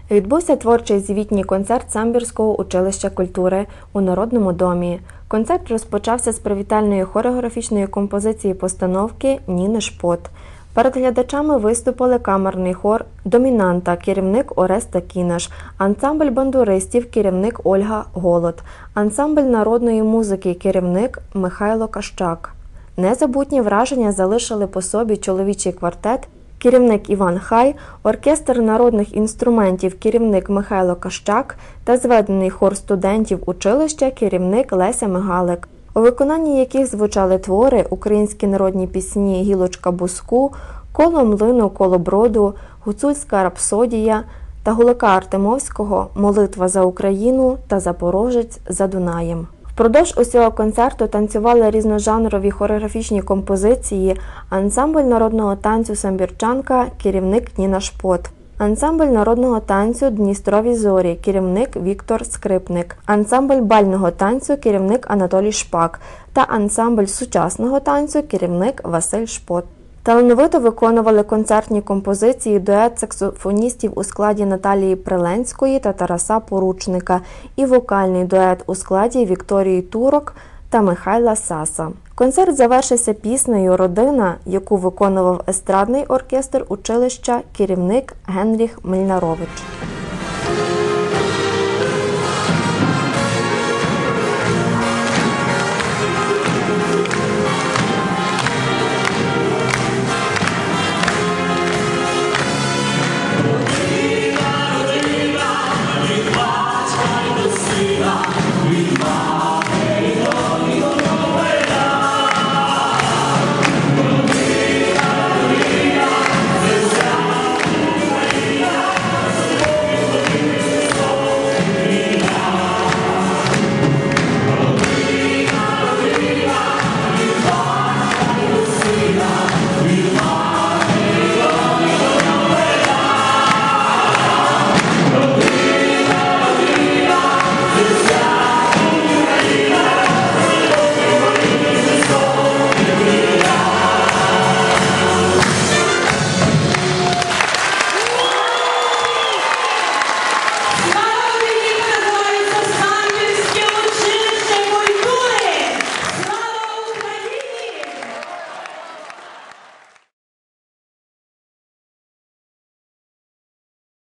Відбувся творчий звітній концерт Самбірського училища культури у Народному домі. Концерт розпочався з привітальної хореографічної композиції постановки Ніни Шпот. Перед глядачами виступили камерний хор «Домінанта», керівник Ореста Кінаш, ансамбль бандуристів, керівник Ольга Голод, ансамбль народної музики, керівник Михайло Кащак. Незабутні враження залишили по собі чоловічий квартет, керівник Іван Хай, оркестр народних інструментів, керівник Михайло Кащак та зведений хор студентів училища, керівник Леся Мигалик, у виконанні яких звучали твори українські народні пісні «Гілочка буску», «Коло млину, коло броду», «Гуцульська рапсодія» та Гулака Артемовського «Молитва за Україну» та «Запорожець за Дунаєм». Впродовж усього концерту танцювали різножанрові хореографічні композиції ансамбль народного танцю «Самбірчанка», керівник Ніна Шпот, ансамбль народного танцю «Дністрові зорі», керівник Віктор Скрипник, ансамбль бального танцю, керівник Анатолій Шпак та ансамбль сучасного танцю, керівник Василь Шпот. Талановито виконували концертні композиції дует саксофоністів у складі Наталії Приленської та Тараса Поручника і вокальний дует у складі Вікторії Турок та Михайла Саса. Концерт завершився піснею «Родина», яку виконував естрадний оркестр училища, керівник Генріх Мельнарович.